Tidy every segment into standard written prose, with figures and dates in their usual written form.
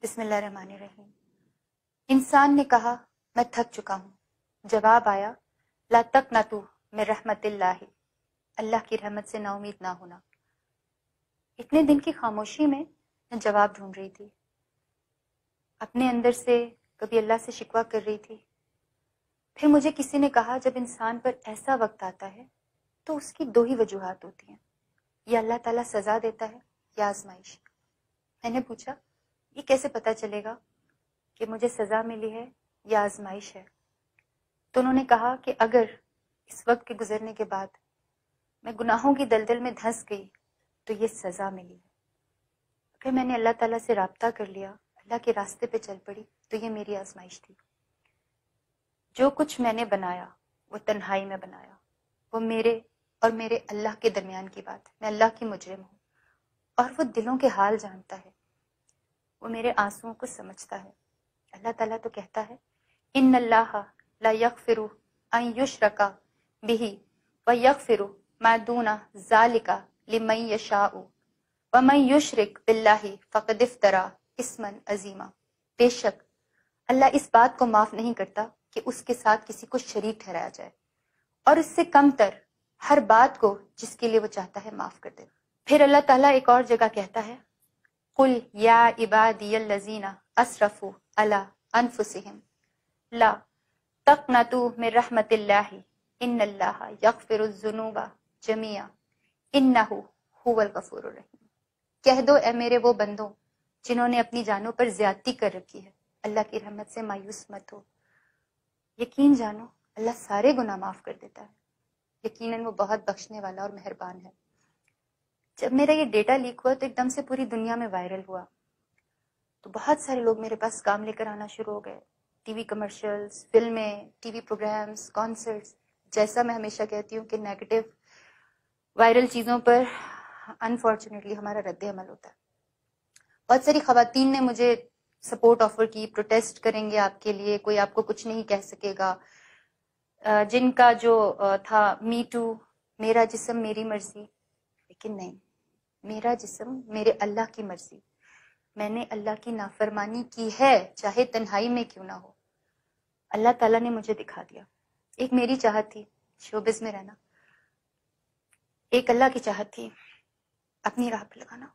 بسم اللہ الرحمن الرحیم۔ انسان نے کہا میں تھک چکا ہوں، جواب آیا لا تقنطوا من رحمت اللہ، اللہ کی رحمت سے نا امید نہ ہونا۔ اتنے دن کی خاموشی میں میں جواب ڈھونڈ رہی تھی، اپنے اندر سے کبھی اللہ سے شکوہ کر رہی تھی۔ پھر مجھے کسی نے کہا جب انسان پر ایسا وقت آتا ہے تو اس کی دو ہی وجوہات ہوتی ہیں، یا اللہ تعالیٰ سزا دیتا ہے یا آزمائش۔ میں نے پوچھا یہ کیسے پتہ چلے گا کہ مجھے سزا ملی ہے یا آزمائش ہے؟ تو انہوں نے کہا کہ اگر اس وقت کے گزرنے کے بعد میں گناہوں کی دلدل میں دھنس گئی تو یہ سزا ملی ہے، اگر میں نے اللہ تعالیٰ سے رابطہ کر لیا، اللہ کے راستے پہ چل پڑی تو یہ میری آزمائش تھی۔ جو کچھ میں نے بنایا وہ تنہائی میں بنایا، وہ میرے اور میرے اللہ کے درمیان کی بات ہے، میں اللہ کی مجرم ہوں، اور وہ دلوں کے حال جانتا ہے، وہ میرے آنسوؤں کو سمجھتا ہے۔ اللہ تعالیٰ تو کہتا ہے ان اللہ لا یغفر ان یشرک بہ ویغفر ما دون ذلک لمن یشاء ومن یشرک باللہ فقد افتری اثما عظیما۔ بے شک اللہ اس بات کو معاف نہیں کرتا کہ اس کے ساتھ کسی کو شریک ٹھہرایا جائے، اور اس سے کم تر ہر بات کو جس کے لیے وہ چاہتا ہے معاف کر دے۔ پھر اللہ تعالیٰ ایک اور جگہ کہتا ہے قل یا عبادی الذین اسرفوا علی انفسہم لا تقنطوا من رحمت اللہ ان اللہ یغفر الذنوب جميعا انہ هو الغفور الرحیم۔ کہہ دو اے میرے وہ بندوں جنہوں نے اپنی جانوں پر زیادتی کر رکھی ہے، اللہ کی رحمت سے مایوس مت ہو، یقین جانو اللہ سارے گناہ معاف کر دیتا ہے، یقیناً وہ بہت بخشنے والا اور مہربان ہے۔ جب میرا یہ ڈیٹا لیک ہوا تو ایک دم سے پوری دنیا میں وائرل ہوا، تو بہت سارے لوگ میرے پاس کام لے کر آنا شروع ہو گئے، ٹی وی کمرشلز، فلمیں، ٹی وی پروگرامز، کانسرٹس۔ جیسا میں ہمیشہ کہتی ہوں کہ نیگیٹو وائرل چیزوں پر انفارچونیٹلی ہمارا رد عمل ہوتا ہے۔ بہت ساری خواتین نے مجھے سپورٹ آفر کی، پروٹیسٹ کریں گے آپ کے لیے، کوئی آپ کو کچھ نہیں کہہ سکے گا۔ جن کا جو تھا می ٹو، میرا جسم میری مرضی، لیکن نہیں، میرا جسم میرے اللہ کی مرضی۔ میں نے اللہ کی نافرمانی کی ہے، چاہے تنہائی میں کیوں نہ ہو۔ اللہ تعالیٰ نے مجھے دکھا دیا۔ ایک میری چاہت تھی شوبز میں رہنا، ایک اللہ کی چاہت تھی اپنی راہ پہ لگانا۔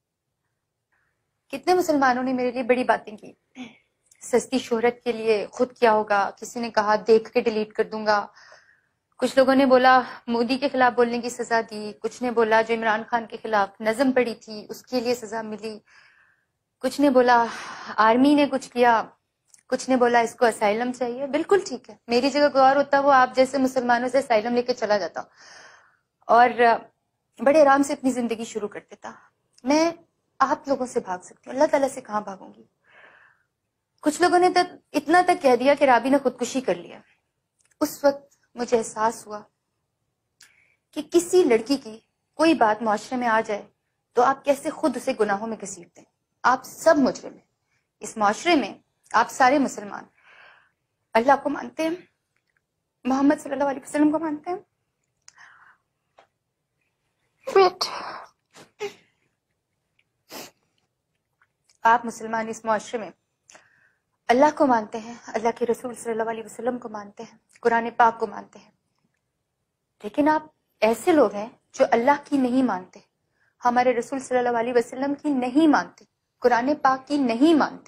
کتنے مسلمانوں نے میرے لیے بڑی باتیں کی، سستی شہرت کے لیے خود کیا ہوگا، کسی نے کہا دیکھ کے ڈیلیٹ کر دوں گا، کچھ لوگوں نے بولا مودی کے خلاف بولنے کی سزا دی، کچھ نے بولا جو عمران خان کے خلاف نظم پڑی تھی اس کے لیے سزا ملی، کچھ نے بولا آرمی نے کچھ کیا، کچھ نے بولا اس کو اسائلم چاہیے۔ بالکل ٹھیک ہے، میری جگہ کوئی اور ہوتا وہ آپ جیسے مسلمانوں سے اسائلم لے کے چلا جاتا اور بڑے آرام سے اپنی زندگی شروع کر دیتا۔ میں آپ لوگوں سے بھاگ سکتی ہوں، اللہ تعالیٰ سے کہاں بھاگوں گی؟ کچھ لوگوں نے اتنا تک کہہ دیا کہ رابی نے خودکشی کر لیا۔ اس وقت مجھے احساس ہوا کہ کسی لڑکی کی کوئی بات معاشرے میں آ جائے تو آپ کیسے خود اسے گناہوں میں گھسیٹتے ہیں۔ آپ سب مجرم ہیں، اس معاشرے میں آپ سارے مسلمان اللہ کو مانتے ہیں، محمد صلی اللہ علیہ وسلم کو مانتے ہیں، آپ مسلمان اس معاشرے میں اللہ کو مانتے ہیں، اللہ کے رسول صلی اللہ علیہ وسلم کو مانتے ہیں، قرآن پاک کو مانتے ہیں، لیکن آپ ایسے لوگ ہیں جو اللہ کی نہیں مانتے، ہمارے رسول صلی اللہ علیہ وسلم کی نہیں مانتے، قرآن پاک کی نہیں مانتے۔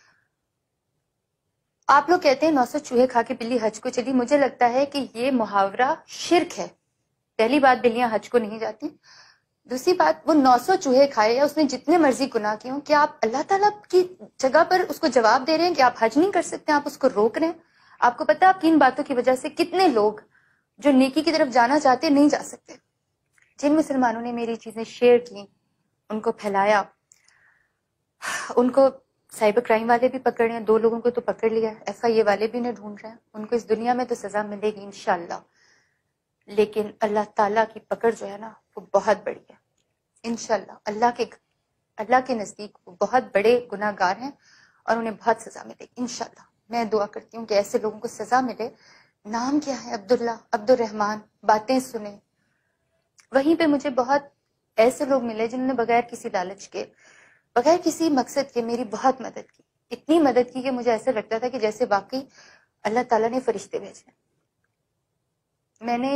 آپ لوگ کہتے ہیں 900 چوہے کھا کے بلی حج کو چلی، مجھے لگتا ہے کہ یہ محاورہ شرک ہے۔ پہلی بات بلیاں حج کو نہیں جاتی، دوسری بات وہ 900 چوہے کھائے یا اس نے جتنے مرضی گناہ کیے ہوں، کیا آپ اللہ تعالیٰ کی جگہ پر اس کو جواب دے رہے ہیں کہ آپ حج نہیں کر سکتے، آپ اس کو روک رہے ہیں؟ آپ کو پتا آپ کی ان باتوں کی وجہ سے کتنے لوگ جو نیکی کی طرف جانا چاہتے نہیں جا سکتے۔ جن مسلمانوں نے میری چیزیں شیئر کی، ان کو پھیلایا، ان کو سائبر کرائم والے بھی پکڑ رہے ہیں، 2 لوگوں کو تو پکڑ لیا، FIA والے بھی انہیں ڈھونڈ رہے ہیں، ان کو اس دنیا میں تو سزا ملے گی انشاءاللہ، لیکن اللہ تعالیٰ کی پکڑ جو ہے نا وہ بہت بڑی ہے انشاءاللہ۔ اللہ کے نزدیک وہ بہت بڑے گناہ گار ہیں اور انہیں بہت سزا ملے گی انشاءاللہ۔ میں دعا کرتی ہوں کہ ایسے لوگوں کو سزا ملے۔ نام کیا ہے؟ عبداللہ، عبد الرحمان، باتیں سنیں۔ وہیں پہ مجھے بہت ایسے لوگ ملے جنہوں نے بغیر کسی لالچ کے، بغیر کسی مقصد کے میری بہت مدد کی، اتنی مدد کی کہ مجھے ایسا لگتا تھا کہ جیسے واقعی اللہ تعالیٰ نے فرشتے بھیجے۔ میں نے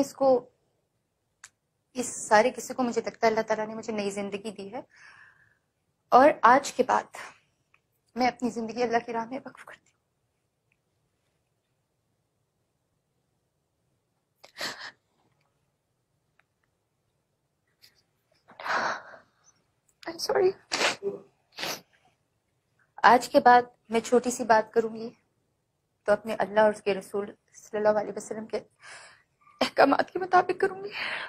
اس سارے قصے کو مجھے لگتا ہے اللہ تعالیٰ نے مجھے نئی زندگی دی ہے، اور آج کے بعد میں اپنی زندگی اللہ کی راہ میں وقف کرتی ہوں۔ I'm sorry۔ آج کے بعد میں چھوٹی سی بات کروں گی تو اپنے اللہ اور اس کے رسول صلی اللہ علیہ وسلم کے احکامات کے مطابق کروں گی۔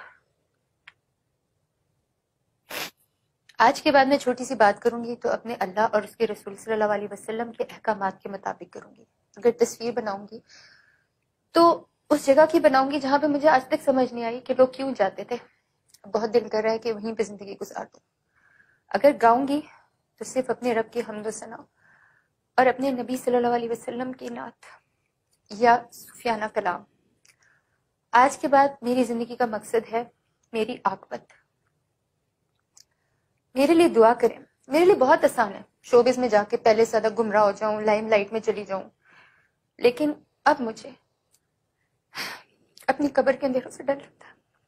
آج کے بعد میں چھوٹی سی بات کروں گی تو اپنے اللہ اور اس کے رسول صلی اللہ علیہ وسلم کے احکامات کے مطابق کروں گی۔ اگر تصویر بناؤں گی تو اس جگہ کی بناؤں گی جہاں پہ مجھے آج تک سمجھ نہیں آئی کہ لوگ کیوں جاتے تھے، بہت دل کر رہا ہے کہ وہیں پہ زندگی گزار دوں۔ اگر گاؤں گی تو صرف اپنے رب کی حمد و ثنا اور اپنے نبی صلی اللہ علیہ وسلم کی نعت یا صوفیانہ کلام۔ آج کے بعد میری زندگی کا مقصد ہے میری عاقبت۔ میرے لیے دعا کریں، میرے لیے بہت آسان ہے شوبز میں جا کے پہلے زیادہ گمراہ ہو جاؤں، لائم لائٹ میں چلی جاؤں، لیکن اب مجھے اپنی قبر کے اندھیروں سے ڈر لگتا ہے۔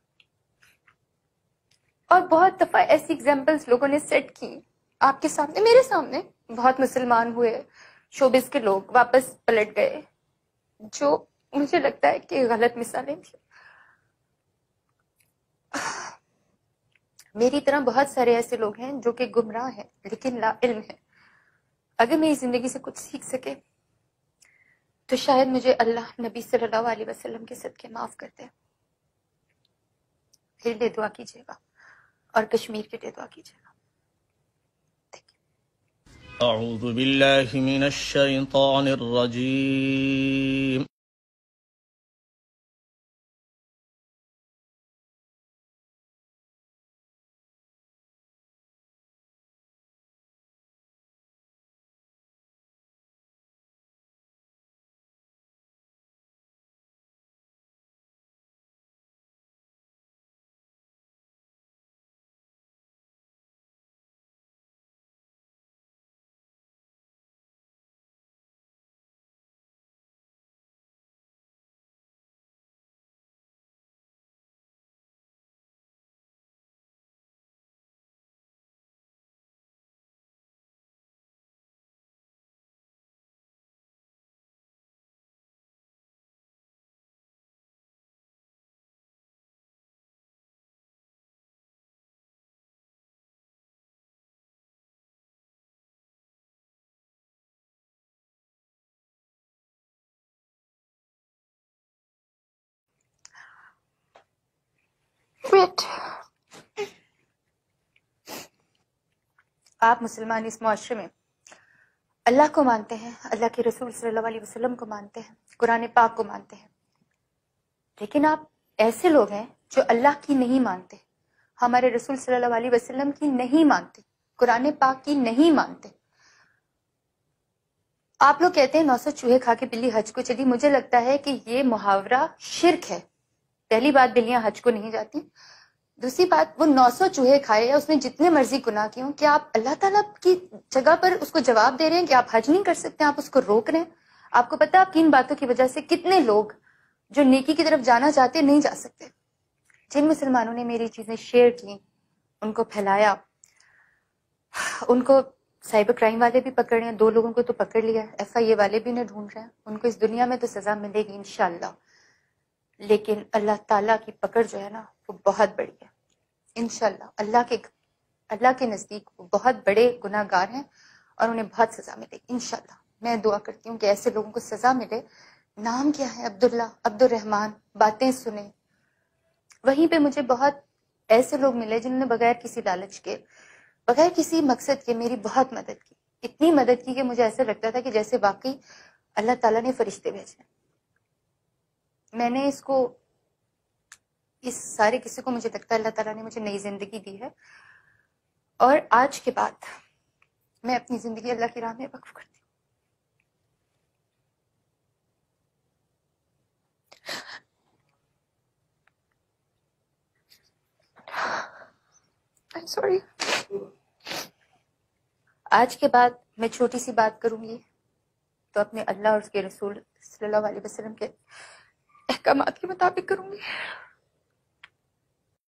اور بہت دفعہ ایسی ایگزامپلس لوگوں نے سیٹ کی آپ کے سامنے، میرے سامنے، بہت مسلمان ہوئے شوبز کے لوگ واپس پلٹ گئے، جو مجھے لگتا ہے کہ غلط مثالیں تھیں۔ میری طرح بہت سارے ایسے لوگ ہیں جو کہ گمراہ ہیں لیکن لا علم ہیں۔ اگر میری زندگی سے کچھ سیکھ سکے تو شاید مجھے اللہ نبی صلی اللہ علیہ وسلم کے صدقے معاف کر دے۔ میرے لیے دعا کیجیے گا اور کشمیر کے لیے دعا کیجیے گا۔ اعوذ باللہ من الشیطان الرجیم۔ آپ مسلمان اس معاشرے میں اللہ کو مانتے ہیں، اللہ کے رسول صلی اللہ علیہ وسلم کو مانتے ہیں، قرآن پاک کو مانتے ہیں، لیکن آپ ایسے لوگ ہیں جو اللہ کی نہیں مانتے، ہمارے رسول صلی اللہ علیہ وسلم کی نہیں مانتے، قرآن پاک کی نہیں مانتے۔ آپ لوگ کہتے ہیں 900 چوہے کھا کے بلی حج کو چلی۔ مجھے لگتا ہے کہ یہ محاورہ شرک ہے۔ پہلی بات، بلیاں حج کو نہیں جاتی۔ دوسری بات، وہ 900 چوہے کھائے یا اس نے جتنے مرضی گناہ کیے ہوں، کیا آپ اللہ تعالیٰ کی جگہ پر اس کو جواب دے رہے ہیں کہ آپ حج نہیں کر سکتے، آپ اس کو روک رہے ہیں؟ آپ کو پتا آپ کی ان باتوں کی وجہ سے کتنے لوگ جو نیکی کی طرف جانا چاہتے نہیں جا سکتے۔ جن مسلمانوں نے میری چیزیں شیئر کی، ان کو پھیلایا، ان کو سائبر کرائم والے بھی پکڑ رہے ہیں، 2 لوگوں کو تو پکڑ لیا، FIA والے بھی انہیں ڈھونڈ رہے ہیں، ان کو اس دنیا میں تو سزا ملے گی انشاءاللہ، لیکن اللہ تعالیٰ کی پکڑ جو ہے نا وہ بہت بڑی ہے انشاءاللہ۔ اللہ کے نزدیک وہ بہت بڑے گناہ گار ہیں اور انہیں بہت سزا ملے گی انشاءاللہ۔ میں دعا کرتی ہوں کہ ایسے لوگوں کو سزا ملے۔ نام کیا ہے؟ عبداللہ، عبد الرحمن۔ باتیں سنیں، وہیں پہ مجھے بہت ایسے لوگ ملے جنہوں نے بغیر کسی لالچ کے، بغیر کسی مقصد کے میری بہت مدد کی، اتنی مدد کی کہ مجھے ایسا لگتا تھا کہ جیسے واقعی اللہ تعالیٰ نے فرشتے بھیجے۔ میں نے اس سارے قصے کو مجھے لگتا ہے اللہ تعالیٰ نے مجھے نئی زندگی دی ہے، اور آج کے بعد میں اپنی زندگی اللہ کی راہ میں وقف کرتی ہوں۔ I'm sorry۔ آج کے بعد میں چھوٹی سی بات کروں گی تو اپنے اللہ اور اس کے رسول صلی اللہ علیہ وسلم کے احکامات کے مطابق کروں گی.